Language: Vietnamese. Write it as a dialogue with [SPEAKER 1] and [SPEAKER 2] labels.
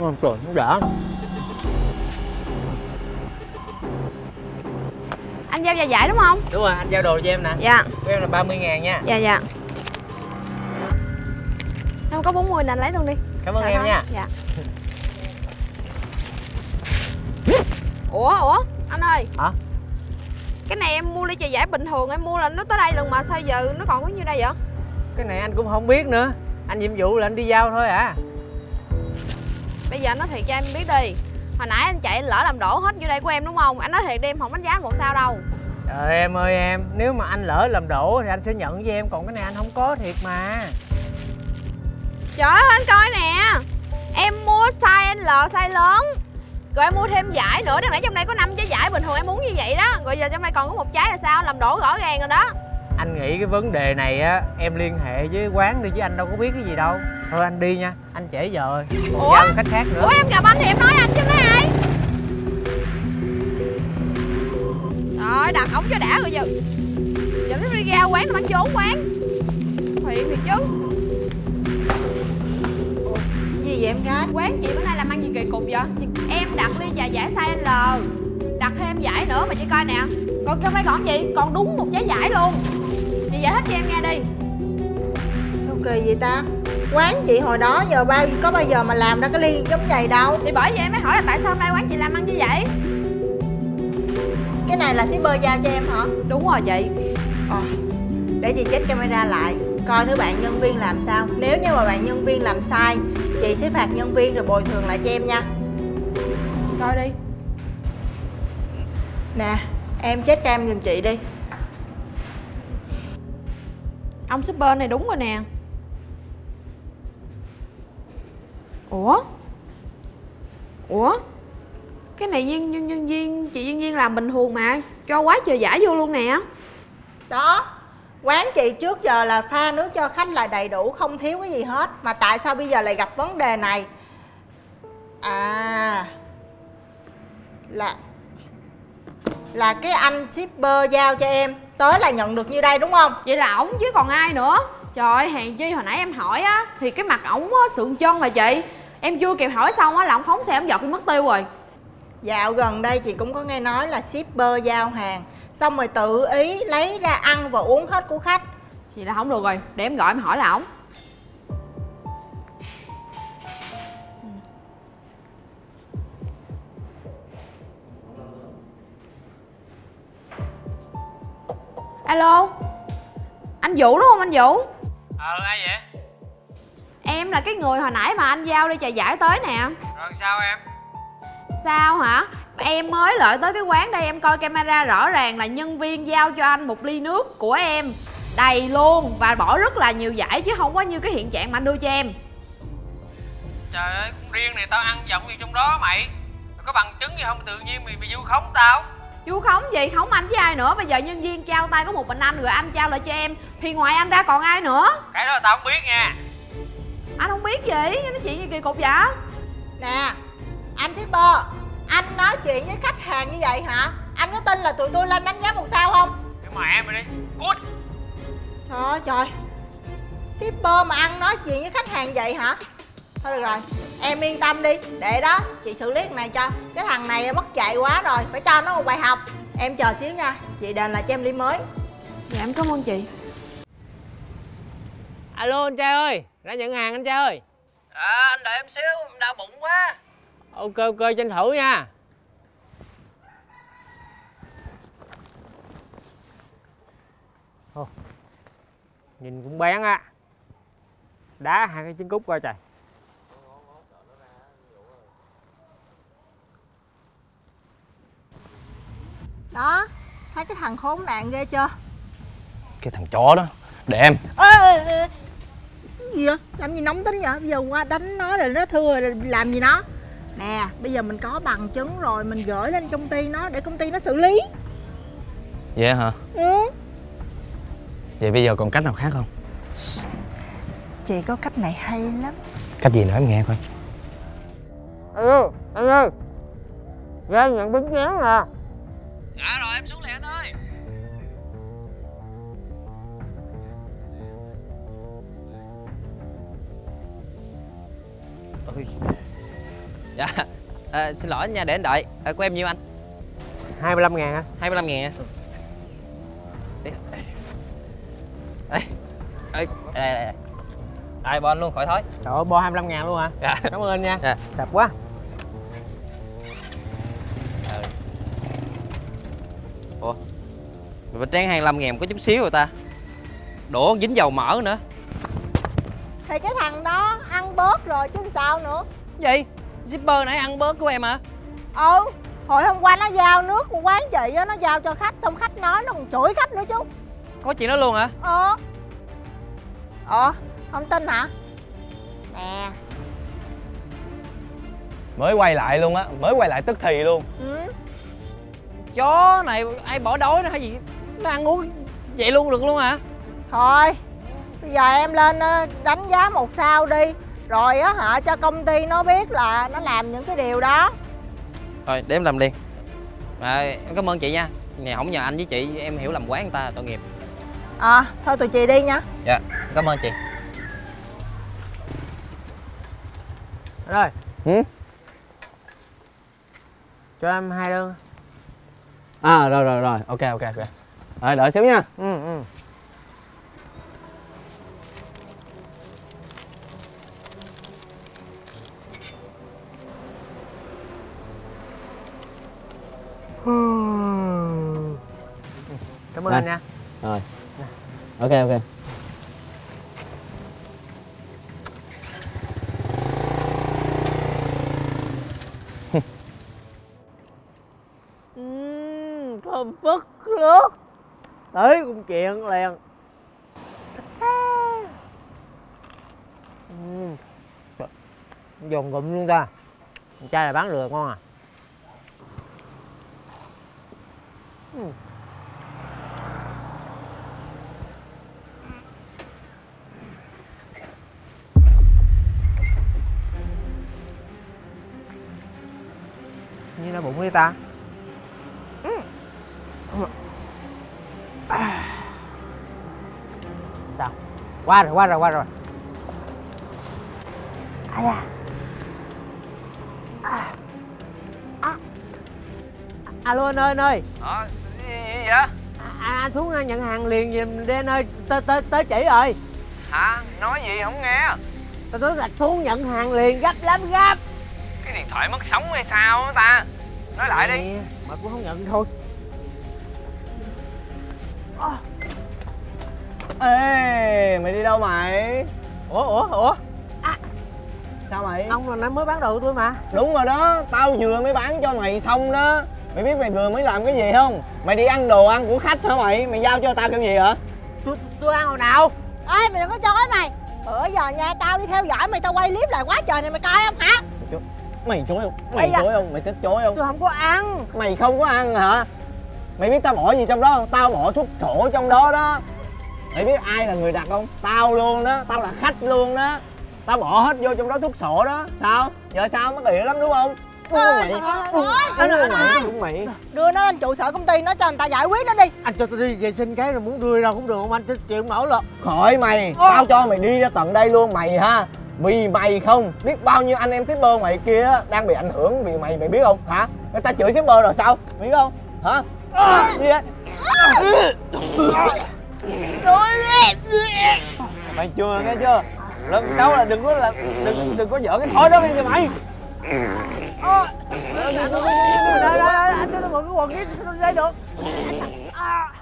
[SPEAKER 1] không trời, nó đã.
[SPEAKER 2] Anh giao giày giải đúng không?
[SPEAKER 1] Đúng rồi, anh giao đồ cho em nè.
[SPEAKER 2] Dạ.
[SPEAKER 1] Của em là 30.000 nha.
[SPEAKER 2] Dạ dạ. Em có 40 nè, anh lấy luôn đi.
[SPEAKER 1] Cảm ơn
[SPEAKER 2] Dạ
[SPEAKER 1] em
[SPEAKER 2] thôi.
[SPEAKER 1] nha.
[SPEAKER 2] Dạ. Ủa anh ơi.
[SPEAKER 1] Hả?
[SPEAKER 2] Cái này em mua ly trà giải bình thường, em mua là nó tới đây lần mà sao giờ nó còn có nhiêu đây vậy?
[SPEAKER 1] Cái này anh cũng không biết nữa. Anh nhiệm vụ là anh đi giao thôi à.
[SPEAKER 2] Bây giờ anh nói thiệt cho em biết đi. Hồi nãy anh chạy lỡ làm đổ hết vô đây của em đúng không? Anh nói thiệt đi, em không đánh giá một sao đâu.
[SPEAKER 1] Trời em ơi em, nếu mà anh lỡ làm đổ thì anh sẽ nhận với em. Còn cái này anh không có thiệt mà.
[SPEAKER 2] Trời ơi anh coi nè. Em mua size L, size lớn. Rồi em mua thêm giải nữa, đáng lẽ trong đây có 5 trái giải bình thường em muốn như vậy đó. Rồi giờ trong đây còn có một trái là sao? Làm đổ rõ ràng rồi đó.
[SPEAKER 1] Anh nghĩ cái vấn đề này á, em liên hệ với quán đi chứ anh đâu có biết cái gì đâu. Thôi anh đi nha, anh trễ giờ rồi. Còn giao khách khác nữa.
[SPEAKER 2] Ủa em gặp anh thì em nói anh chứ nói ai? Rồi đặt ổng cho đã rồi giờ. Giờ nó đi ra quán nó bánh trốn quán. Thiệt thì chứ.
[SPEAKER 3] Gì vậy em gái?
[SPEAKER 2] Quán chị bữa nay làm ăn gì kỳ cục vậy? Em đặt ly trà giải size L, đặt thêm giải nữa mà chị coi nè. Còn trong đây còn gì? Còn đúng một trái giải luôn. Chị giải thích cho em nghe đi.
[SPEAKER 3] Sao kỳ vậy ta? Quán chị hồi đó giờ có bao giờ mà làm ra cái ly giống vậy đâu.
[SPEAKER 2] Thì bởi vậy em mới hỏi là tại sao hôm nay quán chị làm ăn như vậy?
[SPEAKER 3] Cái này là shipper giao cho em hả?
[SPEAKER 2] Đúng rồi chị.
[SPEAKER 3] Để chị check camera lại coi thứ bạn nhân viên làm sao. Nếu như mà bạn nhân viên làm sai, chị sẽ phạt nhân viên rồi bồi thường lại cho em nha.
[SPEAKER 2] Coi đi.
[SPEAKER 3] Nè, em check cam giùm chị đi.
[SPEAKER 2] Ông shipper này đúng rồi nè. Ủa cái này nhân viên chị nhân viên làm bình thường mà, cho quá trời giải vô luôn nè.
[SPEAKER 3] Đó, quán chị trước giờ là pha nước cho khách là đầy đủ, không thiếu cái gì hết. Mà tại sao bây giờ lại gặp vấn đề này? À, là cái anh shipper giao cho em, tới là nhận được như đây đúng không?
[SPEAKER 2] Vậy là ổng chứ còn ai nữa. Trời ơi, hèn chi hồi nãy em hỏi á thì cái mặt ổng á sượng chân mà chị. Em chưa kịp hỏi xong á là ổng phóng xe ổng giọt đi mất tiêu rồi.
[SPEAKER 3] Dạo gần đây chị cũng có nghe nói là shipper giao hàng xong rồi tự ý lấy ra ăn và uống hết của khách.
[SPEAKER 2] Vậy là không được rồi, để em gọi em hỏi là ổng. Alo, anh Vũ đúng không anh Vũ?
[SPEAKER 1] Ai vậy?
[SPEAKER 2] Em là cái người hồi nãy mà anh giao ly trà giải tới nè.
[SPEAKER 1] Rồi sao em?
[SPEAKER 2] Sao hả? Em mới lại tới cái quán đây, em coi camera rõ ràng là nhân viên giao cho anh một ly nước của em đầy luôn và bỏ rất là nhiều giải chứ không có như cái hiện trạng mà anh đưa cho em.
[SPEAKER 1] Trời ơi, con riêng này tao ăn vọng gì trong đó mày. Mày có bằng chứng gì không? Tự nhiên mày vu khống tao.
[SPEAKER 2] Vu khống gì, khống anh với ai nữa? Bây giờ nhân viên trao tay có một mình anh rồi anh trao lại cho em thì ngoài anh ra còn ai nữa?
[SPEAKER 1] Cái đó là tao không biết nha.
[SPEAKER 2] Anh không biết gì? Nói chuyện gì kỳ cục vậy?
[SPEAKER 3] Nè, anh shipper, anh nói chuyện với khách hàng như vậy hả? Anh có tin là tụi tôi lên đánh giá một sao không?
[SPEAKER 1] Cái mẹ mày đi, cút.
[SPEAKER 3] Trời ơi trời, shipper mà ăn nói chuyện với khách hàng vậy hả? Thôi được rồi, em yên tâm đi, để đó chị xử lý thằng này cho. Cái thằng này mất dạy quá rồi, phải cho nó một bài học. Em chờ xíu nha, chị đền lại cho em ly mới.
[SPEAKER 2] Dạ em cảm ơn chị.
[SPEAKER 1] Alo anh trai ơi, ra nhận hàng anh trai ơi.
[SPEAKER 4] Anh đợi em xíu, em đau bụng quá.
[SPEAKER 1] Ok tranh thủ nha. Nhìn cũng bén á. Đá hai cái trứng cút coi trời.
[SPEAKER 3] Đó, thấy cái thằng khốn nạn ghê chưa?
[SPEAKER 4] Cái thằng chó đó, để em.
[SPEAKER 3] Ê, gì vậy? Làm gì nóng tính vậy? Bây giờ qua đánh nó rồi nó thưa rồi làm gì nó? Nè, bây giờ mình có bằng chứng rồi, mình gửi lên công ty nó để công ty nó xử lý.
[SPEAKER 4] Vậy hả?
[SPEAKER 3] Ừ.
[SPEAKER 4] Vậy bây giờ còn cách nào khác không?
[SPEAKER 3] Chị có cách này hay lắm.
[SPEAKER 4] Cách gì nữa em nghe coi.
[SPEAKER 1] Alo, anh ơi. Ra nhận bánh chén nè.
[SPEAKER 4] Dạ rồi, em xuống liền anh ơi.
[SPEAKER 5] Dạ. Xin lỗi nha, để anh đợi. Của em nhiêu anh?
[SPEAKER 1] 25.000 hả?
[SPEAKER 5] 25.000 nha. Đây. Đây, bo anh luôn, khỏi thối.
[SPEAKER 1] Trời ơi, bo 25.000 luôn hả?
[SPEAKER 5] Dạ.
[SPEAKER 1] Cảm ơn anh nha.
[SPEAKER 5] Dạ.
[SPEAKER 1] Đẹp quá.
[SPEAKER 5] Ủa, bánh tráng 25.000 có chút xíu rồi ta. Đổ dính dầu mỡ nữa.
[SPEAKER 3] Thì cái thằng đó ăn bớt rồi chứ sao nữa.
[SPEAKER 5] Gì? Shipper nãy ăn bớt của em hả?
[SPEAKER 3] Ừ, hồi hôm qua nó giao nước của quán chị á, nó giao cho khách, xong khách nói nó còn chửi khách nữa chứ.
[SPEAKER 5] Có chuyện đó luôn hả?
[SPEAKER 3] Không tin hả? Nè.
[SPEAKER 4] Mới quay lại luôn á, mới quay lại tức thì luôn.
[SPEAKER 5] Chó này ai bỏ đói nó hay gì? Nó ăn uống vậy luôn được luôn hả?
[SPEAKER 3] Thôi, bây giờ em lên đánh giá 1 sao đi. Rồi á hả, cho công ty nó biết là nó làm những cái điều đó.
[SPEAKER 5] Thôi để em làm liền. Em cảm ơn chị nha. Nè không nhờ anh với chị em hiểu lầm quán người ta tội nghiệp.
[SPEAKER 3] Thôi tụi chị đi nha.
[SPEAKER 5] Dạ, cảm ơn chị.
[SPEAKER 1] Rồi.
[SPEAKER 4] Ừ?
[SPEAKER 1] Cho em 2 đơn.
[SPEAKER 4] Rồi, ok. Rồi, đợi xíu nha.
[SPEAKER 1] Ừ. Cảm ơn anh nha.
[SPEAKER 4] Rồi. Ok.
[SPEAKER 1] Thơm phức nước. Tới công chuyện liền. Giòn gụm luôn ta. Chai này bán được ngon à. Như nó bụng đi ta. Sao? Qua rồi. Alo anh ơi.
[SPEAKER 4] Gì vậy?
[SPEAKER 1] Anh xuống nhận hàng liền giùm đi anh ơi, tới chỉ rồi.
[SPEAKER 4] Hả? Nói gì không nghe?
[SPEAKER 1] Tôi gạch xuống nhận hàng liền, gấp lắm gấp.
[SPEAKER 4] Cái điện thoại mất sóng hay sao á ta? Nói lại đi.
[SPEAKER 1] Mà cũng không nhận thôi.
[SPEAKER 4] Ê, mày đi đâu mày?
[SPEAKER 1] Ủa?
[SPEAKER 4] Sao mày?
[SPEAKER 1] Ông là nó mới bán đồ của tôi mà.
[SPEAKER 4] Đúng rồi đó, tao vừa mới bán cho mày xong đó. Mày biết mày vừa mới làm cái gì không? Mày đi ăn đồ ăn của khách hả mày? Mày giao cho tao kiểu gì hả?
[SPEAKER 1] Tôi ăn hồi nào?
[SPEAKER 3] Ê, mày đừng có chối mày. Bữa giờ nha, tao đi theo dõi mày, tao quay clip lại quá trời này, mày coi không hả?
[SPEAKER 4] Mày chối không? Mày chối không? Mày thích chối không?
[SPEAKER 1] Tôi không có ăn.
[SPEAKER 4] Mày không có ăn hả? Mày biết tao bỏ gì trong đó không? Tao bỏ thuốc sổ trong đó đó. Mày biết ai là người đặt không? Tao luôn đó, tao là khách luôn đó. Tao bỏ hết vô trong đó thuốc sổ đó. Sao? Giờ sao mắc ỉa lắm đúng không? Đúng mày.
[SPEAKER 3] Đưa nó lên trụ sở công ty, nó cho người ta giải quyết nó đi.
[SPEAKER 1] Anh cho tôi đi vệ sinh cái rồi muốn đưa ra cũng được không anh? Chịu không nổi luôn.
[SPEAKER 4] Khỏi mày, tao cho mày đi ra tận đây luôn mày ha. Vì mày không biết bao nhiêu anh em shipper mày kia đang bị ảnh hưởng vì mày biết không hả? Người ta chửi shipper rồi sao? Biết không? Hả? Gì vậy? Mày chưa nghe chưa? Lần sau là đừng có dở cái thói đó nghe cho mày.
[SPEAKER 1] Anh cho tôi mượn cái quần cái đây được.